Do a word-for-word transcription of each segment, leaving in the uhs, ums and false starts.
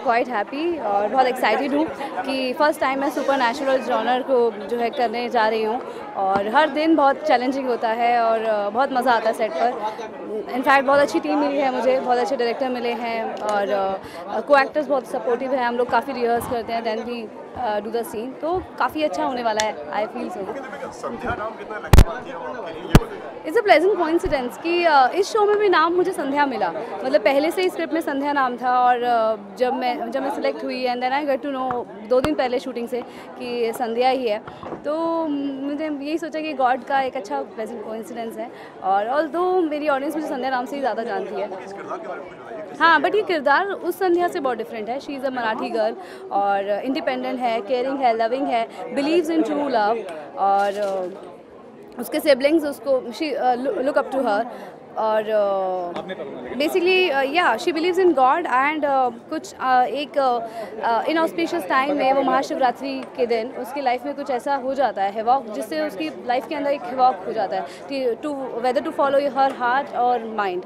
Quite happy और बहुत excited हूँ कि फ़र्स्ट टाइम मैं सुपर नेचुरल जॉनर को जो है करने जा रही हूँ और हर दिन बहुत चैलेंजिंग होता है और बहुत मज़ा आता है सेट पर। इनफैक्ट बहुत अच्छी टीम मिली है मुझे, बहुत अच्छे डायरेक्टर मिले हैं और को एक्टर्स बहुत सपोर्टिव हैं। हम लोग काफ़ी रिहर्स करते हैं दैन भी डू द सीन, तो काफ़ी अच्छा होने वाला है। I feel so. It's a pleasant coincidence कि uh, इस शो में भी नाम मुझे संध्या मिला, मतलब पहले से ही स्क्रिप्ट में संध्या नाम था और uh, जब मैं जब मैं सिलेक्ट हुई and then I get to know दो दिन पहले शूटिंग से कि संध्या ही है, तो मुझे यही सोचा कि गॉड का एक अच्छा प्लेजेंट कोइंसिडेंस है। और ऑल दो मेरी ऑडियंस मुझे संध्या नाम से ही ज़्यादा जानती है। हाँ, बट ये किरदार उस संध्या से बहुत डिफरेंट है। She is a Marathi girl और इंडिपेंडेंट है, केयरिंग है, लविंग है, बिलीव्स इन ट्रू लव और uh, उसके सिबलिंग्स उसको she look up to her और बेसिकली या she believes in God and कुछ uh, एक इनऑस्पिशियस टाइम में वो महाशिवरात्रि के दिन उसकी लाइफ में कुछ ऐसा हो जाता है हिवॉक, जिससे उसकी लाइफ के अंदर एक हिवॉक हो जाता है to whether to follow her heart और mind.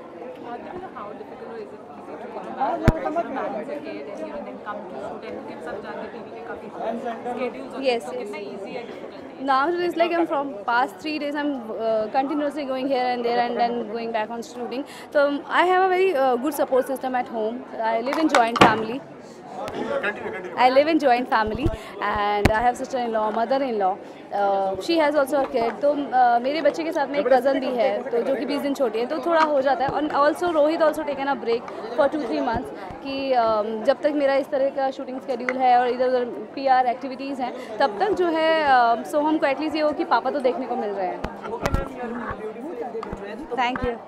Yes, yes. Now it's like I'm from past three days I'm uh, continuously going here and there and then going back on shooting. So um, I have a very uh, good support system at home. I live in joint family. I live in joint family and I have sister-in-law, mother-in-law. Uh, she has also a kid. तो uh, मेरे बच्चे के साथ में एक cousin भी है तो जो कि बीस दिन छोटी है, तो थोड़ा हो जाता है। और also Rohit also taken a break for two three months कि uh, जब तक मेरा इस तरह का शूटिंग स्केड्यूल है और इधर उधर पी आर एक्टिविटीज़ हैं तब तक जो है uh, सोहम को एटलीस्ट ये हो कि पापा तो देखने को मिल रहे हैं। Thank you.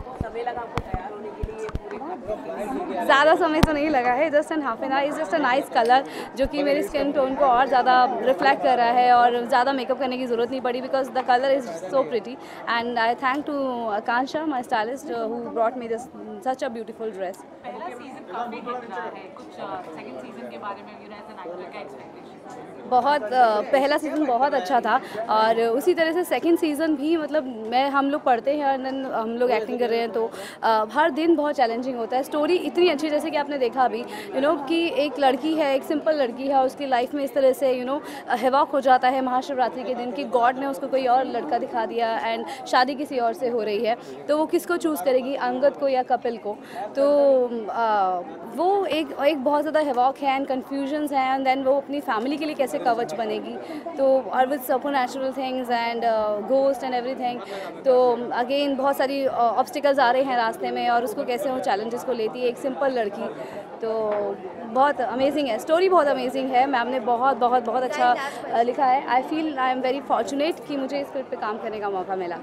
ज़्यादा समय तो नहीं लगा है, just an half an hour. Is just a nice colour जो कि मेरी स्किन टोन को और ज़्यादा रिफ्लेक्ट कर रहा है और ज़्यादा मेकअप करने की ज़रूरत नहीं पड़ी because the colour is so pretty and I thank to Akanksha my stylist who brought me this such a beautiful dress. पहला सीजन काफी हिट रहा है, कुछ सेकंड सीजन के बारे में you know as an actor का एक्सपेक्टेशन? बहुत uh, पहला सीज़न बहुत अच्छा था और उसी तरह से सेकंड सीज़न भी, मतलब मैं हम लोग पढ़ते हैं और हम लोग एक्टिंग कर रहे हैं तो uh, हर दिन बहुत चैलेंजिंग होता है। स्टोरी इतनी अच्छी, जैसे कि आपने देखा अभी यू नो कि एक लड़की है, एक सिंपल लड़की है, उसकी लाइफ में इस तरह से यू नो हिवॉक हो जाता है महाशिवरात्रि के दिन कि गॉड ने उसको कोई और लड़का दिखा दिया एंड शादी किसी और से हो रही है, तो वो किसको चूज़ करेगी, अंगद को या कपिल को? तो uh, वो एक एक बहुत ज़्यादा हिवॉक है एंड कन्फ्यूजन्स हैं एंड देन वो अपनी फैमिली के लिए कैसे कवच बनेगी, तो और with supernatural things and ghost and everything. तो अगेन बहुत सारी ऑब्स्टिकल्स आ रहे हैं रास्ते में और उसको कैसे वो चैलेंजेस को लेती है एक सिंपल लड़की। तो बहुत अमेजिंग है, स्टोरी बहुत अमेजिंग है। मैम ने बहुत बहुत बहुत अच्छा uh, लिखा है। I feel I am very fortunate कि मुझे इस स्क्रिप्ट पे काम करने का मौका मिला।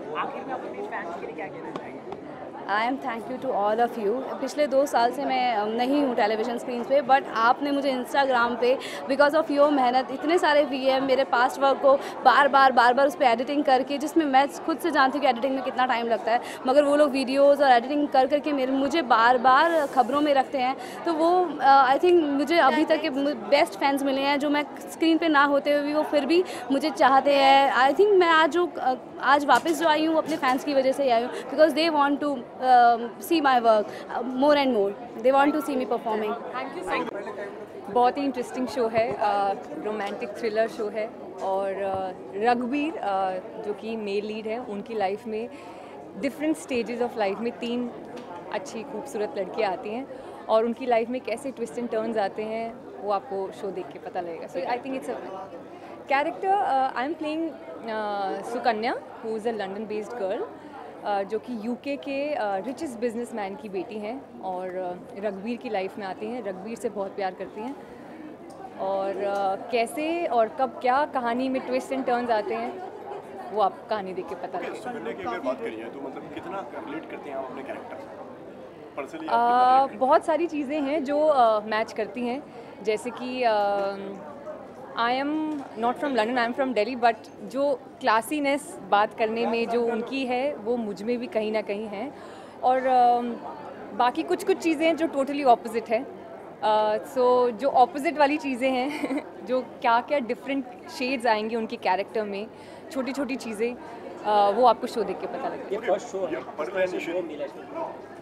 I am thank you to all of you. पिछले दो साल से मैं नहीं हूँ टेलीविज़न स्क्रीन पे, बट आपने मुझे इंस्टाग्राम पे बिकॉज ऑफ़ योर मेहनत इतने सारे वी एम मेरे पास्ट वर्क को बार बार बार बार उस पर एडिटिंग करके, जिसमें मैं खुद से जानती हूँ कि एडिटिंग में कितना टाइम लगता है, मगर वो लोग वीडियोज़ और एडिटिंग कर करके मेरे मुझे बार बार खबरों में रखते हैं। तो वो आई uh, थिंक मुझे अभी तक के बेस्ट फैंस मिले हैं जो मैं स्क्रीन पर ना होते हुए भी वो फिर भी मुझे चाहते हैं। आई थिंक मैं आज जो आज वापस जो आई हूँ अपने फैंस की वजह से ही आई हूँ because they want to see my work more and more, they want to see me performing. Thank you so much. बहुत ही इंटरेस्टिंग शो है, रोमांटिक थ्रिलर शो है और uh, रघुवीर uh, जो कि मेल लीड है, उनकी लाइफ में डिफरेंट स्टेजेस ऑफ लाइफ में तीन अच्छी खूबसूरत लड़कियाँ आती हैं और उनकी लाइफ में कैसे ट्विस्ट एंड टर्न्स आते हैं वो आपको शो देख के पता लगेगा। So I think it's a character I am playing Sukanya who is a London based girl जो कि यूके के रिचेस्ट बिजनेसमैन की बेटी हैं और uh, रघुवीर की लाइफ में आती हैं, रघुवीर से बहुत प्यार करती हैं और uh, कैसे और कब क्या कहानी में ट्विस्ट एंड टर्न्स आते हैं वो आप कहानी देख के पता लगेगा। तो मतलब कितना रिलेट करते हैं आप अपने कैरेक्टर से पर्सनली? uh, बहुत सारी चीज़ें हैं जो मैच uh, करती हैं, जैसे कि uh, I am not from London, I am from Delhi, but जो क्लासीनेस बात करने में जो उनकी है वो मुझ में भी कहीं ना कहीं है और uh, बाकी कुछ कुछ चीज़ें जो टोटली ऑपोजिट है। सो uh, so, जो ऑपोजिट वाली चीज़ें हैं जो क्या क्या डिफरेंट शेड्स आएंगे उनके कैरेक्टर में, छोटी छोटी चीज़ें uh, वो आपको शो देख के पता लगेगा।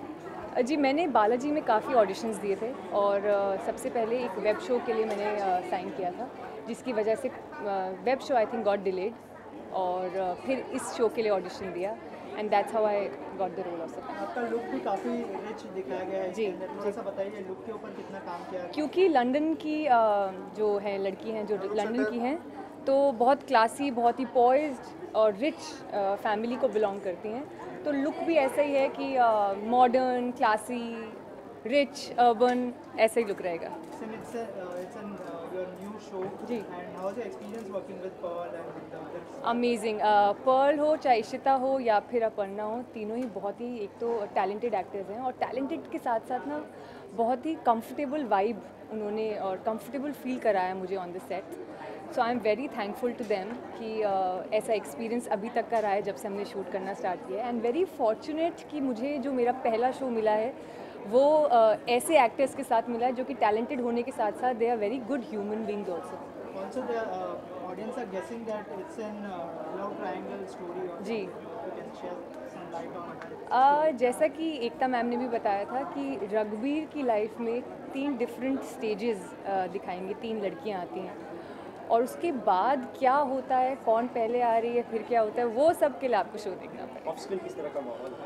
जी, मैंने बालाजी में काफ़ी ऑडिशंस दिए थे और अ, सबसे पहले एक वेब शो के लिए मैंने साइन किया था, जिसकी वजह से web show I think got delayed और अ, फिर इस शो के लिए ऑडिशन दिया and that's how I got the role of. आपका लुक भी काफ़ी रिच दिखाया गया है जी, इसके अंदर। थोड़ा सा बताइए लुक के ऊपर कितना काम किया है? क्योंकि लंदन की अ, जो है लड़की हैं जो लंदन की हैं तो बहुत क्लासी, बहुत ही पॉइज्ड और रिच फैमिली को बिलोंग करती हैं, तो लुक भी ऐसा ही है कि मॉडर्न, क्लासी, रिच, अर्बन ऐसा ही लुक रहेगा। Since it's a, uh, it's an uh, your new show. जी। And how's your experience working with Pearl and with the others? Amazing. Pearl हो चाहे इशिता हो या फिर अपर्णा हो, तीनों ही बहुत ही एक तो टैलेंटेड एक्टर्स हैं और टैलेंटेड के साथ साथ ना बहुत ही कंफर्टेबल वाइब उन्होंने और कंफर्टेबल फील कराया मुझे on the set. So I am very thankful to them कि uh, ऐसा एक्सपीरियंस अभी तक का रहा है जब से हमने शूट करना स्टार्ट किया है एंड वेरी फॉर्चुनेट कि मुझे जो मेरा पहला शो मिला है वो uh, ऐसे एक्टर्स के साथ मिला है जो कि टैलेंटेड होने के साथ साथ they are very good human beings also. Also, the uh, audience are guessing that it's an uh, love triangle story. Also. जी। You can share some light on that. Ah, जैसा कि एकता मैम ने भी बताया था कि रघुवीर की लाइफ में तीन डिफरेंट स्टेजेस दिखाएंगे, तीन लड़कियां आती हैं और उसके बाद क्या होता है, कौन पहले आ रही है, फिर क्या होता है, वो सब के लिए आपको शो देखना पड़ेगा। ऑफ स्क्रीन किस तरह का माहौल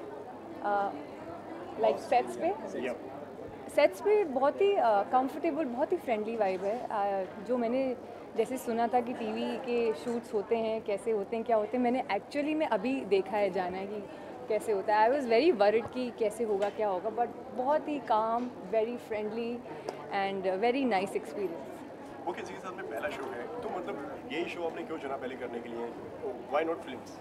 है? लाइक सेट्स पे सेट्स पे बहुत ही कंफर्टेबल, बहुत ही फ्रेंडली वाइब है। uh, जो मैंने जैसे सुना था कि टीवी के शूट्स होते हैं, कैसे होते हैं, क्या होते हैं, मैंने एक्चुअली में अभी देखा है, जाना है कि कैसे होता है। आई वॉज वेरी वरिड कि कैसे होगा, क्या होगा, बट बहुत ही काम, very friendly and very nice experience. Okay जी, साहब में पहला शो है तो मतलब यही शो आपने क्यों चुना पहले करने के लिए? Why not films?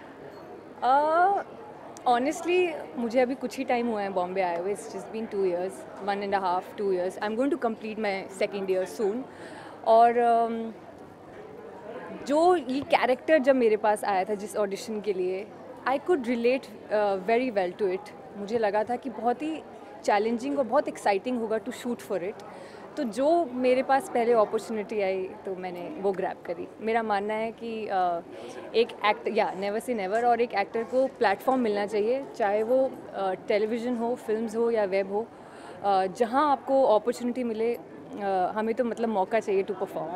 ऑनेस्टली मुझे अभी कुछ ही टाइम हुआ है बॉम्बे आए हुए, it's just been two years, one and half two years. I am going to complete my second year soon. और um, जो ये कैरेक्टर जब मेरे पास आया था जिस ऑडिशन के लिए, I could relate very well to it. मुझे लगा था कि बहुत ही चैलेंजिंग और बहुत एक्साइटिंग होगा टू शूट फॉर इट। तो जो मेरे पास पहले अपॉर्चुनिटी आई तो मैंने वो ग्रैब करी। मेरा मानना है कि uh, एक एक्टर या नेवर से नेवर और एक एक्टर को प्लेटफॉर्म मिलना चाहिए, चाहे वो टेलीविज़न uh, हो, फिल्म्स हो या वेब हो, uh, जहाँ आपको अपॉर्चुनिटी मिले। uh, हमें तो मतलब मौका चाहिए टू परफॉर्म।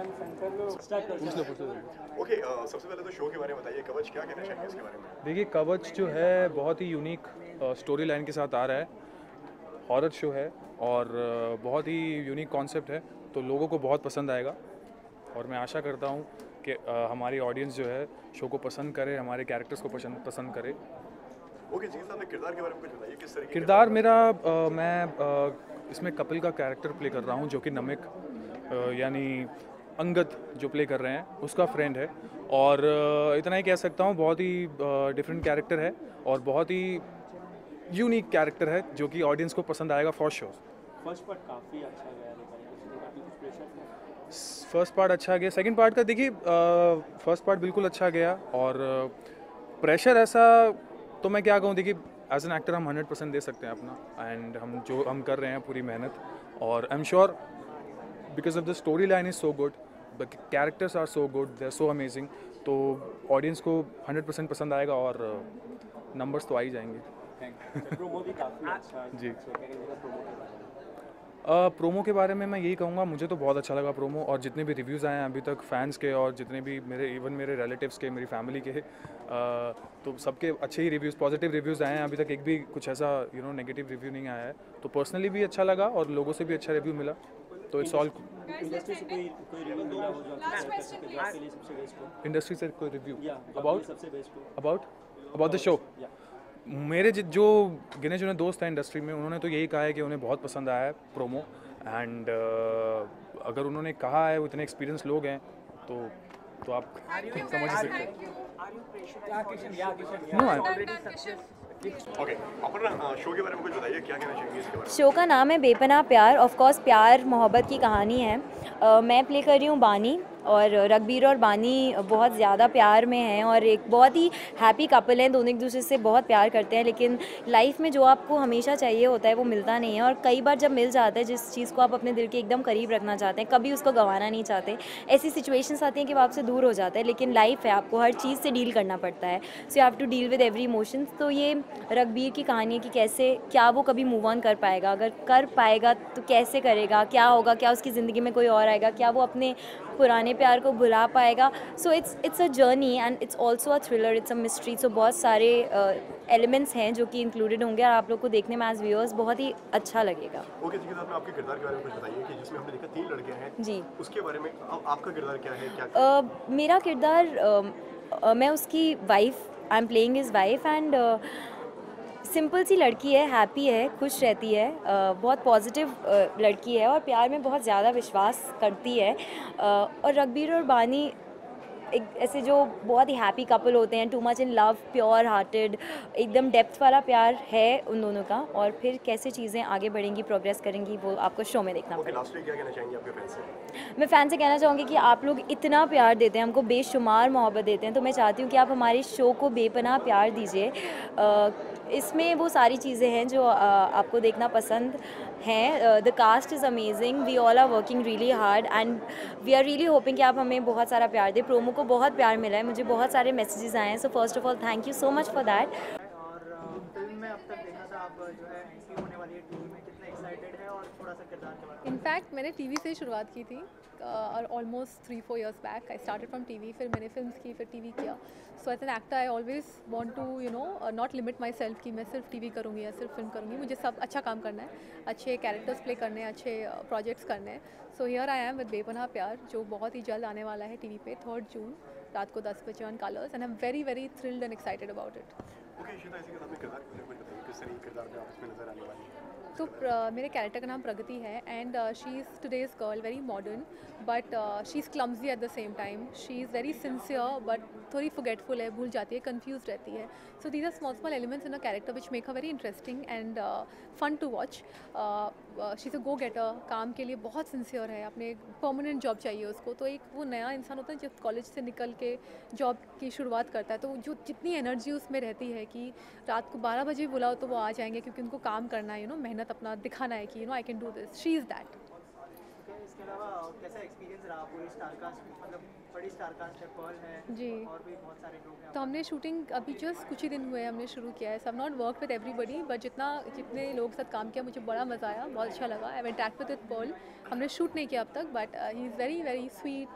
ओके, सबसे पहले तो शो के बारे में बताइए, कवच क्या कहना चाहेंगे इसके बारे में? देखिए, कवच जो है बहुत ही यूनिक स्टोरी लाइन के साथ आ रहा है, हॉरर शो है और uh, बहुत ही यूनिक कॉन्सेप्ट है, तो लोगों को बहुत पसंद आएगा और मैं आशा करता हूँ कि uh, हमारी ऑडियंस जो है शो को पसंद करे, हमारे कैरेक्टर्स को पसंद पसंद करे। ओके जी, साहब ने किरदार के बारे में कुछ बताइए, किस तरह के किरदार मेरा uh, मैं uh, इसमें कपिल का कैरेक्टर प्ले कर रहा हूँ, जो कि नमिक uh, यानी अंगद जो प्ले कर रहे हैं उसका फ्रेंड है और uh, इतना ही कह सकता हूँ, बहुत ही डिफरेंट कैरेक्टर है और बहुत ही यूनिक कैरेक्टर है जो कि ऑडियंस को पसंद आएगा फॉर श्योर। फर्स्ट पार्ट काफ़ी अच्छा गया, काफ़ी कुछ प्रेशर था। फर्स्ट पार्ट अच्छा गया, सेकंड पार्ट का देखिए फर्स्ट पार्ट बिल्कुल अच्छा गया और प्रेशर ऐसा तो मैं क्या कहूँ, देखिए एज एन एक्टर हम हंड्रेड परसेंट दे सकते हैं अपना एंड हम जो हम कर रहे हैं पूरी मेहनत और I am sure because of the story line is so good, the characters are so good, they are so amazing, तो ऑडियंस को हंड्रेड परसेंट पसंद आएगा और नंबर्स तो आ ही जाएंगे। प्रोमो भी काफ़ी अच्छा जी। प्रोमो के बारे में प्रोमो के बारे में मैं यही कहूँगा, मुझे तो बहुत अच्छा लगा प्रोमो और जितने भी रिव्यूज़ आए हैं अभी तक फैंस के और जितने भी मेरे इवन मेरे रिलेटिव्स के, मेरी फैमिली के, आ, तो सबके अच्छे ही रिव्यूज़, पॉजिटिव रिव्यूज़ आए हैं। अभी तक एक भी कुछ ऐसा यू नो नेगेटिव रिव्यू नहीं आया है, तो पर्सनली भी अच्छा लगा और लोगों से भी अच्छा रिव्यू मिला, तो इट्स ऑल। इंडस्ट्री से कोई कोई रिव्यू मिला हो जो आपके जॉब के लिए सबसे बेस्ट हो? इंडस्ट्री से कोई रिव्यू या अबाउट सबसे बेस्ट हो? About about the show? मेरे जि- जो गिने चुने दोस्त हैं इंडस्ट्री में, उन्होंने तो यही कहा है कि उन्हें बहुत पसंद आया है प्रोमो एंड uh, अगर उन्होंने कहा है, वो इतने एक्सपीरियंस लोग हैं तो तो आप खुद समझ ही सकते हैं। ओके, अपना शो के बारे में कुछ बताइए, क्या कहना चाहेंगे इसके बारे में? शो का नाम है बेपनाह प्यार। ऑफ कोर्स प्यार मोहब्बत की कहानी है। uh, मैं प्ले कर रही हूँ बानी और रघबीर और बानी बहुत ज़्यादा प्यार में हैं और एक बहुत ही हैप्पी कपल हैं, दोनों एक दूसरे से बहुत प्यार करते हैं, लेकिन लाइफ में जो आपको हमेशा चाहिए होता है वो मिलता नहीं है। और कई बार जब मिल जाता है, जिस चीज़ को आप अपने दिल के एकदम करीब रखना चाहते हैं, कभी उसको गंवाना नहीं चाहते, ऐसी सिचुएशंस आती हैं कि वो आपसे दूर हो जाता है। लेकिन लाइफ है, आपको हर चीज़ से डील करना पड़ता है, so you have to deal with every emotions. तो ये रघबीर की कहानी है कि कैसे, क्या वो कभी मूव ऑन कर पाएगा, अगर कर पाएगा तो कैसे करेगा, क्या होगा, क्या उसकी ज़िंदगी में कोई और आएगा, क्या वो अपने पुराने प्यार को भुला पाएगा। So it's it's a journey and it's also a thriller, it's a mystery. So बहुत सारे एलिमेंट्स uh, हैं जो कि इंक्लूडेड होंगे और आप लोग को देखने में एज व्यूअर्स बहुत ही अच्छा लगेगा। ओके जी, आपने आपके किरदार के बारे में कुछ बताइए कि जिसमें हमने देखा तीन लड़कियां हैं जी, उसके बारे में अब आपका किरदार क्या है? क्या uh, मेरा किरदार uh, uh, मैं उसकी wife, I am playing his wife and simple सी लड़की है, हैप्पी है, खुश रहती है, uh, बहुत पॉजिटिव uh, लड़की है और प्यार में बहुत ज़्यादा विश्वास करती है। uh, और रघबीर और बानी एक ऐसे जो बहुत ही हैप्पी कपल होते हैं, too much in love, pure hearted, एकदम डेप्थ वाला प्यार है उन दोनों का। और फिर कैसे चीज़ें आगे बढ़ेंगी, प्रोग्रेस करेंगी, वो आपको शो में देखना पड़ेगा। लास्ट में क्या कहना चाहेंगे आपके फैंस से? मैं फ़ैन से कहना चाहूँगी कि आप लोग इतना प्यार देते हैं, हमको बेशुमार मोहब्बत देते हैं, तो मैं चाहती हूँ कि आप हमारे शो को बेपनाह प्यार दीजिए। इसमें वो सारी चीज़ें हैं जो uh, आपको देखना पसंद हैं। The cast is amazing, we all are working really hard and we are really hoping कि आप हमें बहुत सारा प्यार दें। प्रोमो को बहुत प्यार मिला है, मुझे बहुत सारे मैसेजेस आए हैं, so first of all thank you so much for that. और फिल्म में अब तक देखा था आप जो है एंट्री होने वाली है टीवी में, कितने एक्साइटेड है और थोड़ा सा किरदार के बारे में? इनफैक्ट मैंने टीवी से शुरुआत की थी और almost three four years back I started from TV, फिर मैंने फिल्म्स की, फिर टीवी किया। So as an actor I always want to you know not limit myself कि मैं सिर्फ टीवी करूँगी या सिर्फ फिल्म करूँगी। मुझे सब अच्छा काम करना है, अच्छे कैरेक्टर्स प्ले करने हैं, अच्छे प्रोजेक्ट्स करने हैं। So here I am with Bepannah Pyaar, जो बहुत ही जल्द आने वाला है टीवी पे, थर्ड जून रात को दस बजे on Colors, and I am very very thrilled and excited about it. Okay Ishita, इसी के साथ में किरदार के बारे में बताइए, किस तरह के किरदार में आप इसमें नजर आने वाली है? तो uh, मेरे कैरेक्टर का नाम प्रगति है and she is today's girl, very modern but she is clumsy at the same time. She is very sincere but थोड़ी फॉरगेटफुल है, भूल जाती है, कंफ्यूज रहती है। So these are small small elements in a character which make a very interesting and fun to watch. She is a go getter, काम के लिए बहुत सिंसियर है, अपने परमानेंट जॉब चाहिए उसको। तो एक वो नया इंसान होता है जब कॉलेज से निकल के जॉब की शुरुआत करता है, तो जो जितनी एनर्जी उसमें रहती है कि रात को बारह बजे बुलाओ तो वो आ जाएंगे, क्योंकि उनको काम करना है, यू नो मेहनत अपना दिखाना है कि you know I can do this. She is that. इसके अलावा कैसा एक्सपीरियंस रहा पूरी स्टार कास्ट, मतलब बड़ी स्टार कास्ट है, पर्ल है जी, और भी बहुत सारे लोग हैं। तो हमने शूटिंग अभी जस्ट कुछ ही दिन हुए हमने शुरू किया है। सब not work with everybody but जितना जितने लोग साथ काम किया मुझे बड़ा मज़ा आया, बहुत अच्छा लगा। आई इंटरेक्ट विद पर्ल, हमने शूट नहीं किया अब तक but he is very very sweet,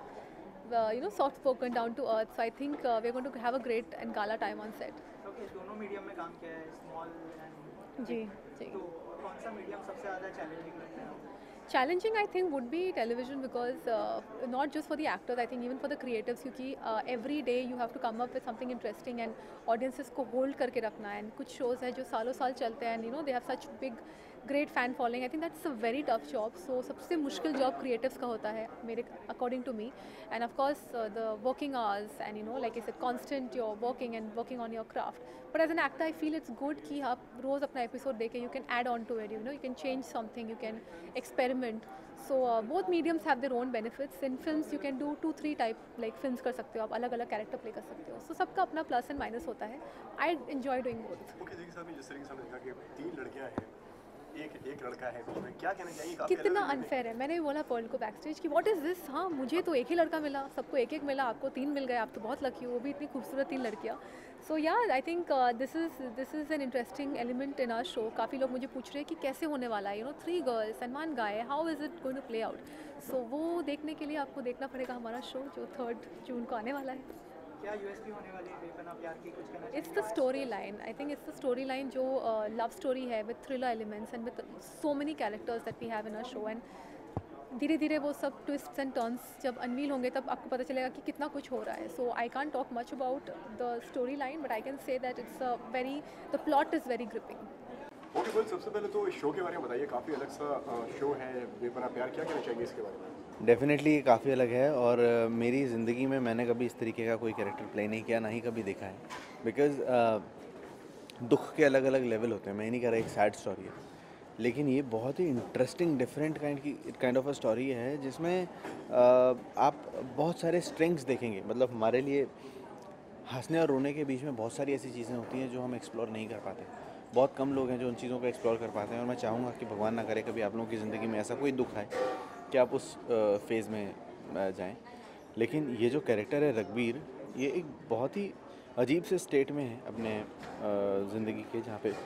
you know soft spoken, down to earth. So I think we are going to have a great and gala time on set. Okay, दोनों medium में काम किया है, small and जी जी। तो कौन सा medium सबसे ज़्यादा चैलेंजिंग लगता है? Challenging, I think, would be television because uh, not just for the actors, I think even for the creatives, क्योंकि uh, every day you have to come up with something interesting and audiences को hold करके रखना है। and कुछ shows है जो सालों साल चलते हैं and you know they have such big great fan following. I think that's a very tough job. So सबसे मुश्किल job creatives का होता है मेरे according to me. And of course uh, the working hours and you know like I said constant you're working and working on your craft. But as an actor I feel it's good कि आप रोज़ अपना episode देखें, you can add on to it, you know you can change something, you can experiment. So uh, both mediums have their own benefits. In films you can do two three type like films कर सकते हो आप, अलग अलग character play कर सकते हो. So सबका अपना plus and minus होता है. I enjoy doing both. Okay जी, सर जिस तरीके से हमने देखा कि तीन लड़कियां हैं, एक एक लड़का है बीच में, क्या कहना चाहिए? कितना अनफेयर है। मैंने भी बोला पर्ल को बैक स्टेज कि व्हाट इज़ दिस, हाँ मुझे तो एक ही लड़का मिला, सबको एक एक मिला, आपको तीन मिल गए, आप तो बहुत लकी हो, वो भी इतनी खूबसूरत तीन लड़कियाँ। So yeah I think this is this is an interesting element in our show. काफ़ी लोग मुझे पूछ रहे हैं कि कैसे होने वाला है, you know three girls and one guy, how is it going to play out. So वो देखने के लिए आपको देखना पड़ेगा हमारा शो जो थर्ड जून को आने वाला है। क्या यूएसपी होने वाली है बेपनाह प्यार की, कुछ कहना चाहिए? It's the story line, I think it's the story line जो लव स्टोरी है with thriller elements and with so many characters that we have in our show. And धीरे धीरे वो सब ट्विस्ट्स एंड टर्न्स जब अनवील होंगे तब आपको पता चलेगा कि कितना कुछ हो रहा है। So I can't talk much about the story line but I can say that it's a very the plot is very gripping. Okay बोल, सबसे पहले तो इस शो के बारे में बताइए, काफ़ी अलग सा शो है बेपनाह प्यार, क्या कहना चाहिए इसके बारे में? डेफिनेटली ये काफ़ी अलग है और uh, मेरी ज़िंदगी में मैंने कभी इस तरीके का कोई कैरेक्टर प्ले नहीं किया, ना ही कभी देखा है। बिकॉज़ uh, दुख के अलग अलग लेवल होते हैं। मैं नहीं कह रहा एक सैड स्टोरी है, लेकिन ये बहुत ही इंटरेस्टिंग डिफरेंट काइंड की काइंड ऑफ अ स्टोरी है जिसमें आ, आप बहुत सारे स्ट्रेंग्स देखेंगे। मतलब हमारे लिए हंसने और रोने के बीच में बहुत सारी ऐसी चीज़ें होती हैं जो हम एक्सप्लोर नहीं कर पाते। बहुत कम लोग हैं जो उन चीज़ों को एक्सप्लोर कर पाते हैं, और मैं चाहूँगा कि भगवान ना करे कभी आप लोगों की ज़िंदगी में ऐसा कोई दुख आए कि आप उस फेज़ में जाएं। लेकिन ये जो कैरेक्टर है रघुवीर, ये एक बहुत ही अजीब से स्टेट में है अपने ज़िंदगी के, जहाँ पे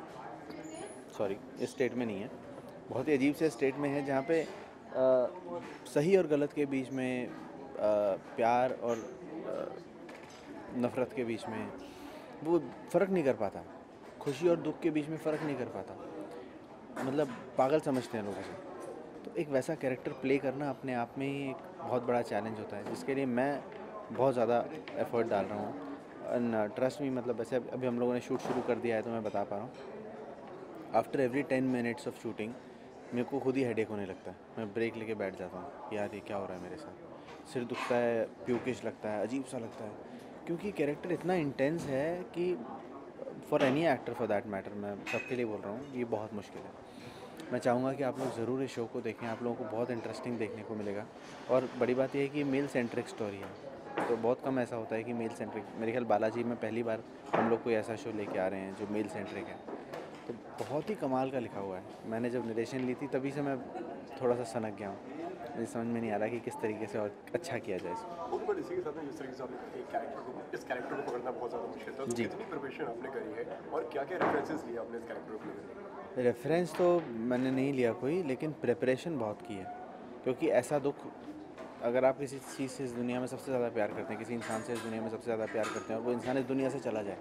सॉरी इस स्टेट में नहीं है, बहुत ही अजीब से स्टेट में है जहाँ पे आ, सही और गलत के बीच में, आ, प्यार और आ, नफ़रत के बीच में वो फ़र्क नहीं कर पाता, खुशी और दुख के बीच में फ़र्क नहीं कर पाता, मतलब पागल समझते हैं लोग उसे। तो एक वैसा कैरेक्टर प्ले करना अपने आप में ही एक बहुत बड़ा चैलेंज होता है, जिसके लिए मैं बहुत ज़्यादा एफर्ट डाल रहा हूँ। एंड ट्रस्ट मी, मतलब वैसे अभी हम लोगों ने शूट शुरू कर दिया है तो मैं बता पा रहा हूँ, after every ten minutes of shooting मेरे को खुद ही हेडेक होने लगता है। मैं ब्रेक लेके बैठ जाता हूँ, यार ये क्या हो रहा है मेरे साथ, सिर दुखता है, प्यूकिश लगता है, अजीब सा लगता है, क्योंकि कैरेक्टर इतना इंटेंस है कि for any actor for that matter, मैं सबके लिए बोल रहा हूँ, ये बहुत मुश्किल है। मैं चाहूँगा कि आप लोग ज़रूर इस शो को देखें, आप लोगों को बहुत इंटरेस्टिंग देखने को मिलेगा। और बड़ी बात यह है कि ये मेल सेंट्रिक स्टोरी है, तो बहुत कम ऐसा होता है कि मेल सेंट्रिक, मेरे ख्याल बालाजी में पहली बार हम लोग कोई ऐसा शो लेके आ रहे हैं जो मेल सेंट्रिक है, तो बहुत ही कमाल का लिखा हुआ है। मैंने जब निर्देशन ली थी तभी से मैं थोड़ा सा सनक गया हूँ, मुझे समझ में नहीं आ रहा कि किस तरीके से और अच्छा किया जाए इसको। ओके, बट इसी के साथ में जिस तरीके से आपने एक कैरेक्टर को इस कैरेक्टर को पकड़ना बहुत ज़्यादा मुश्किल था, तो जी। कितनी प्रिपरेशन आपने करी है और क्या क्या रेफरेंसेस लिए आपने इस कैरेक्टर को लेकर? रेफरेंस तो मैंने नहीं लिया कोई, लेकिन प्रिपरेशन बहुत की है, क्योंकि ऐसा दुख, अगर आप किसी चीज़ से इस दुनिया में सबसे ज़्यादा प्यार करते हैं, किसी इंसान से इस दुनिया में सबसे ज़्यादा प्यार करते हैं, और वो इंसान इस दुनिया से चला जाए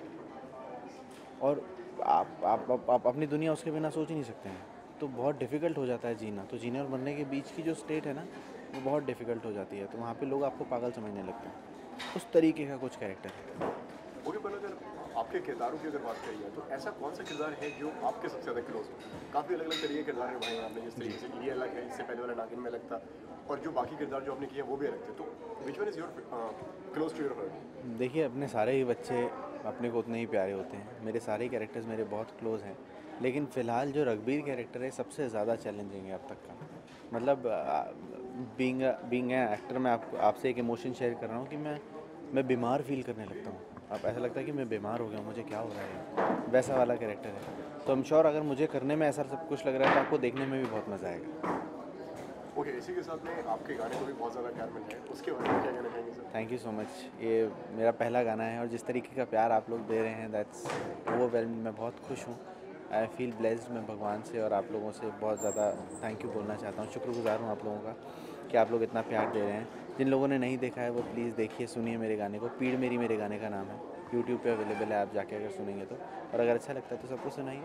और आप आप, आप, आप अपनी दुनिया उसके बिना सोच ही नहीं सकते हैं, तो बहुत डिफ़िकल्ट हो जाता है जीना। तो जीने और मरने के बीच की जो स्टेट है ना, वो बहुत डिफ़िकल्ट हो जाती है, तो वहाँ पे लोग आपको पागल समझने लगते हैं। उस तरीके का कुछ कैरेक्टर है। ओके, पर अगर आपके किरदारों की अगर बात करी जाए तो ऐसा कौन सा किरदार है जो आपके सबसे ज़्यादा क्लोज हो? काफ़ी अलग अलग तरीके के किरदार निभाए हैं आपने, जिस तरीके से ये अलग है, इससे पहले वाला नागिन में अलग था, और जो बाकी किरदार जो आपने किए वो भी अलग थे, तो which one is your close to your heart? देखिए, अपने सारे ही बच्चे अपने को उतने ही प्यारे होते हैं, मेरे सारे कैरेक्टर्स मेरे बहुत क्लोज हैं, लेकिन फ़िलहाल जो रघुवीर कैरेक्टर है सबसे ज़्यादा चैलेंजिंग है अब तक का। मतलब बीइंग बीइंग एन एक्टर, मैं आपको आपसे एक इमोशन शेयर कर रहा हूँ कि मैं मैं बीमार फील करने लगता हूँ। अब ऐसा लगता है कि मैं बीमार हो गया हूँ, मुझे क्या हो रहा है, वैसा वाला कैरेक्टर है। तो आई एम श्योर अगर मुझे करने में ऐसा सब कुछ लग रहा है तो आपको देखने में भी बहुत मज़ा आएगा। ओके, इसी के साथ में आपके गाने को भी बहुत ज़्यादा प्यार मिल रहा है, उसके बारे में क्या कहना चाहेंगे sir? Thank you so much. ये मेरा पहला गाना है और जिस तरीके का प्यार आप लोग दे रहे हैं, दैट्स ओवरवेल्म्ड। मैं बहुत खुश हूँ, आई फील ब्लेस्ड। मैं भगवान से और आप लोगों से बहुत ज़्यादा थैंक यू बोलना चाहता हूँ, शुक्रगुजार हूँ आप लोगों का कि आप लोग इतना प्यार दे रहे हैं। जिन लोगों ने नहीं देखा है वो प्लीज़ देखिए, सुनिए मेरे गाने को। पीड़ मेरी मेरे गाने का नाम है, यूट्यूब पे अवेलेबल है, आप जाके अगर सुनेंगे तो, और अगर अच्छा लगता है तो सबको सुनाइए।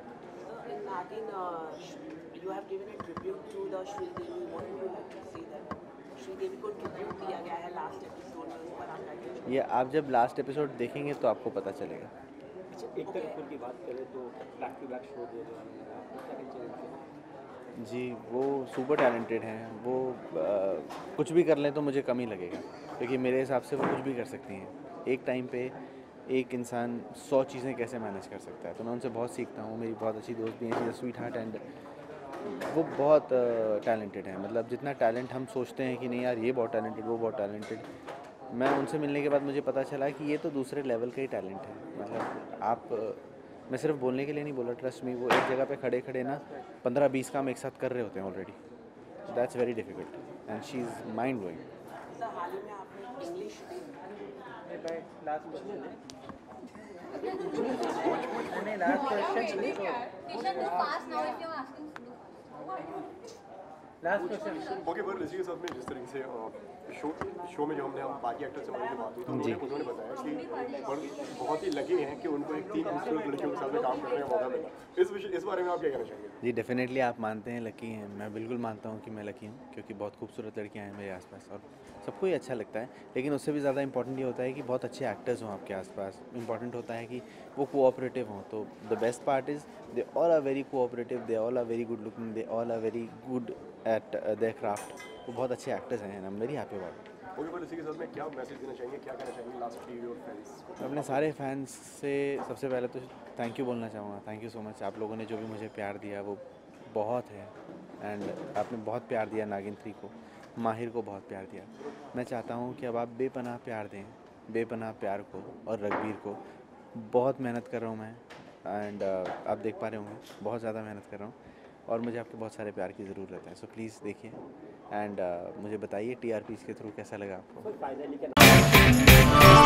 You have given a tribute to the Sridevi. What would you like to say that Sridevi को tribute दिया गया है लास्ट एपिसोड में, उस पर आप क्या कहना? ये आप जब लास्ट एपिसोड देखेंगे तो आपको पता चलेगा। अच्छा, एक तरफ की बात करें तो बैक टू बैक शो दे रहे हैं, आपको क्या कहना चाहिए? जी, वो सुपर टैलेंटेड हैं, वो आ, कुछ भी कर लें तो मुझे कम ही लगेगा, क्योंकि मेरे हिसाब से वो कुछ भी कर सकती हैं। एक टाइम पे एक इंसान सौ चीज़ें कैसे मैनेज कर सकता है, तो मैं उनसे बहुत सीखता हूँ। मेरी बहुत अच्छी दोस्त भी हैं, स्वीट हार्ट, एंड वो बहुत टैलेंटेड है। मतलब जितना टैलेंट हम सोचते हैं कि नहीं यार ये बहुत टैलेंटेड, वो बहुत टैलेंटेड, मैं उनसे मिलने के बाद मुझे पता चला कि ये तो दूसरे लेवल का ही टैलेंट है। मतलब आप, मैं सिर्फ बोलने के लिए नहीं बोला, ट्रस्ट मी, वो एक जगह पे खड़े खड़े ना पंद्रह बीस काम एक साथ कर रहे होते हैं already. That's very difficult and she is mind blowing. Sir, हाल ही में आपने इंग्लिश लास्ट क्वेश्चन नहीं last question last question okay, पर इसी के साथ में जिस तरीके से शो शो में जो हमने हम बाकी एक्टर से हमारी जो बात हुई तो उन्होंने उन्होंने बताया कि और बहुत ही लकी हैं कि उनको एक तीन खूबसूरत लड़कियों के साथ में काम करने का मौका मिला। इस विषय इस बारे में आप क्या कहना चाहेंगे? जी, डेफिनेटली आप मानते हैं लकी हैं, मैं बिल्कुल मानता हूँ कि मैं लकी हूँ, क्योंकि बहुत खूबसूरत लड़कियाँ हैं मेरे आसपास और सबको ही अच्छा लगता है। लेकिन उससे भी ज़्यादा इंपॉर्टेंट ये होता है कि बहुत अच्छे एक्टर्स हों आपके आसपास। इंपॉर्टेंट होता है कि वो कोऑपरेटिव हों। तो the best part is they all are very cooperative, they all are very good looking, they all are very good at their craft. वो बहुत अच्छे एक्टर्स हैं, I am very happy about it. Movie policy के साथ में क्या message देना चाहेंगे, क्या कहना चाहेंगे लास्ट टू योर फैंस? अपने सारे फैंस से सबसे पहले तो थैंक यू बोलना चाहूँगा। थैंक यू सो मच, आप लोगों ने जो भी मुझे प्यार दिया वो बहुत है। एंड आपने बहुत प्यार दिया नागिन थ्री को, माहिर को बहुत प्यार दिया। मैं चाहता हूँ कि अब आप बेपनाह प्यार दें, बेपनाह प्यार को। और रघुवीर को बहुत मेहनत कर रहा हूँ मैं, एंड uh, आप देख पा रहे होंगे बहुत ज़्यादा मेहनत कर रहा हूँ और मुझे आपके बहुत सारे प्यार की ज़रूरत है। सो प्लीज़ देखिए एंड uh, मुझे बताइए टीआरपीज़ के थ्रू कैसा लगा आपको।